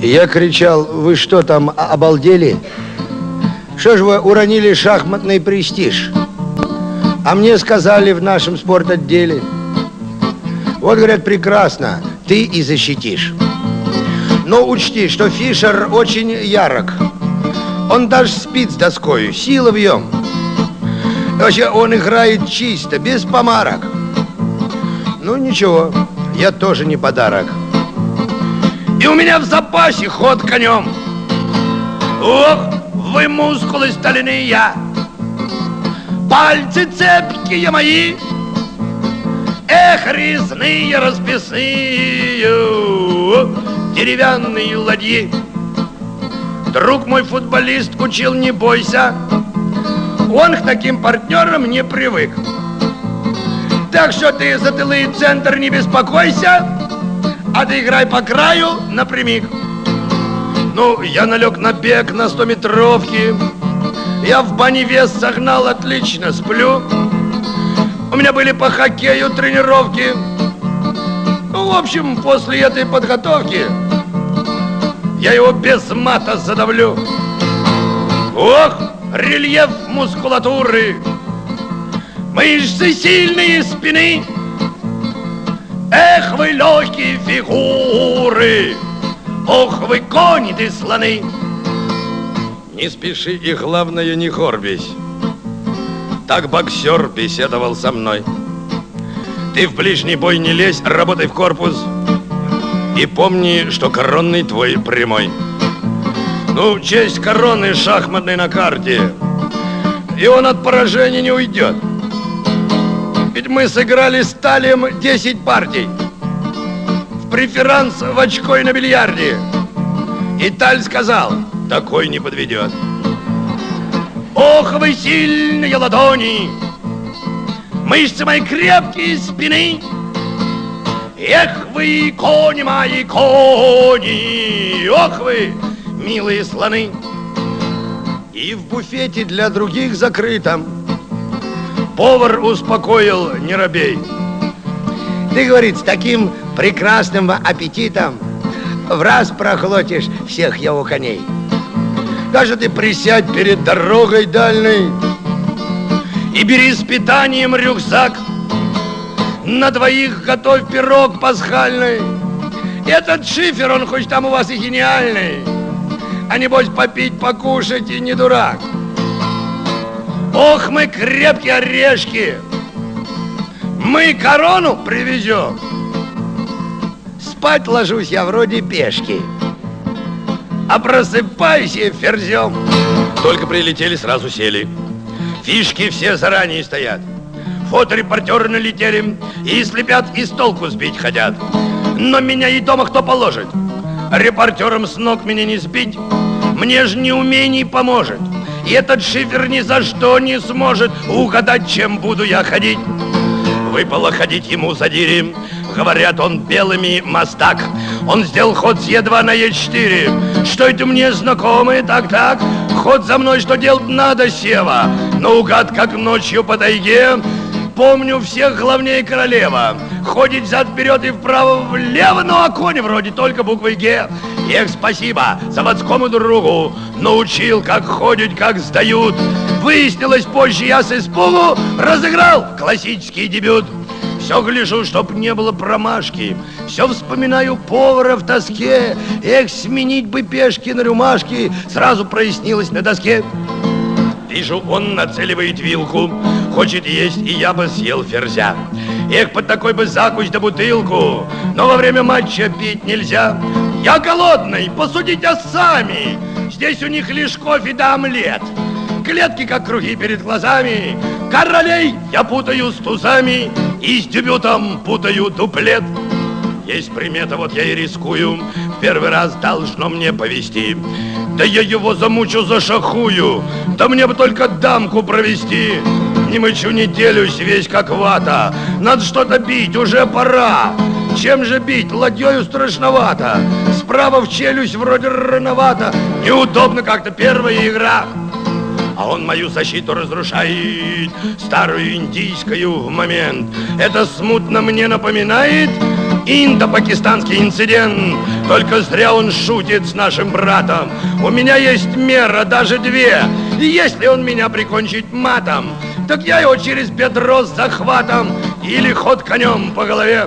Я кричал: вы что там, обалдели? Что ж вы уронили шахматный престиж? А мне сказали в нашем спортотделе: вот, говорят, прекрасно, ты и защитишь. Но учти, что Фишер очень ярок. Он даже спит с доскою, сила в нем. Вообще, он играет чисто, без помарок. Ну, ничего, я тоже не подарок. И у меня в запасе ход конем. Ох, вы мускулы стальные, пальцы цепкие мои, эх, резные, расписные, деревянные ладьи. Друг мой футболист учил: не бойся, он к таким партнерам не привык. Так что ты за тылы и центр не беспокойся, а ты играй по краю напрямик. Ну, я налег на бег на 100-метровке, я в бане вес согнал, отлично сплю. У меня были по хоккею тренировки. Ну, в общем, после этой подготовки я его без мата задавлю. Ох, рельеф мускулатуры, мышцы сильные спины, эх, вы легкие фигуры, ох, вы кони ты слоны. Не спеши и, главное, не горбись. Так боксер беседовал со мной. Ты в ближний бой не лезь, работай в корпус. И помни, что коронный твой прямой. Ну, честь короны шахматной на карте, и он от поражения не уйдет. Ведь мы сыграли с Талием 10 партий в преферанс в очко и на бильярде. И Таль сказал: такой не подведет. Ох, вы сильные ладони, мышцы мои крепкие спины, эх, вы кони мои, кони, ох, вы милые слоны. И в буфете для других закрытом повар успокоил: не робей. Ты, говорит, с таким прекрасным аппетитом в раз проглотишь всех его коней. Даже ты присядь перед дорогой дальней и бери с питанием рюкзак, на двоих готовь пирог пасхальный. Этот шифер, он хоть там у вас и гениальный, а небось попить, покушать и не дурак. Ох, мы крепкие орешки, мы корону привезем. Спать ложусь я вроде пешки, а просыпаюсь я ферзем. Только прилетели, сразу сели. Фишки все заранее стоят. Фоторепортеры налетели и слепят, и с толку сбить хотят. Но меня и дома кто положит? Репортерам с ног меня не сбить, мне же неумений поможет. И этот шифер ни за что не сможет угадать, чем буду я ходить. Выпало ходить ему за дири, говорят, он белыми мастак. Он сделал ход с Е2 на Е4. Что это мне знакомое, так-так? Ход за мной, что делать надо, Сева? Наугад, как ночью по тайге. Помню всех главнее королева. Ходит взад-вперед и вправо-влево, ну а конь вроде только буквой Г. Эх, спасибо заводскому другу, научил, как ходят, как сдают. Выяснилось позже, я с испугу разыграл классический дебют. Все гляжу, чтоб не было промашки, все вспоминаю повара в тоске. Эх, сменить бы пешки на рюмашки, сразу прояснилось на доске. Вижу, он нацеливает вилку, хочет есть, и я бы съел ферзя. Эх, под такой бы закусь да бутылку, но во время матча пить нельзя. Я голодный, посудите сами, здесь у них лишь кофе да омлет. Клетки, как круги перед глазами, королей я путаю с тузами и с дебютом путаю дуплет. Есть примета, вот я и рискую, в первый раз должно мне повести. Да я его замучу, зашахую, да мне бы только дамку провести. Не мычу, не делюсь, весь как вата, надо что-то бить, уже пора. Чем же бить? Ладьёю страшновато, справа в челюсть вроде рановато. Неудобно как-то первая игра. А он мою защиту разрушает, старую индийскую в момент. Это смутно мне напоминает Индо-пакистанский инцидент. Только зря он шутит с нашим братом. У меня есть мера, даже две. И если он меня прикончит матом, так я его через бедро с захватом или ход конем по голове.